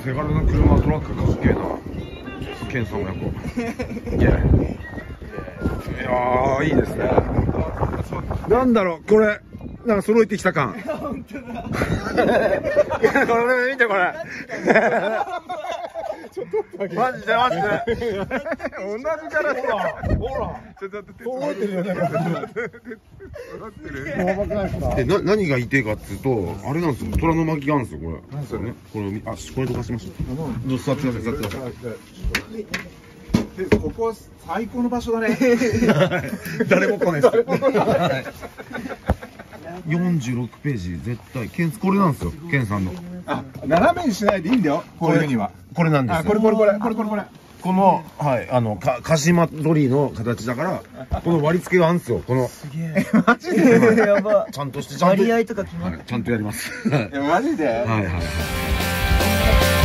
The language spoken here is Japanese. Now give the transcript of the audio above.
手軽な車トラックかっけえな。ケンさん親子。いやー、いいですね。なんだろう、これ。なんか揃えてきた感。本当だ。いや、これ見てこれ。マジでマジで。同じからほら。ちょっと待って。覚えてるよね。何が言いてえかっていうと、あれなんですよ。虎の巻があるんですよ、これ。何ですよね。これどかしましょう。どう座ってください、座ってください。 ここ最高の場所だね。 誰も来ないです。46ページ絶対これなんですよ、ケンさんの。 あ、斜めにしないでいいんだよ。こういうふうには。 これなんですよ。 これ。 このはい鹿島鳥居の形だからこの割り付けがあるんですよ。このすげえ。マジでやば。 ちゃんと割合とか決まって。 ちゃんとやります。 マジで。 はい。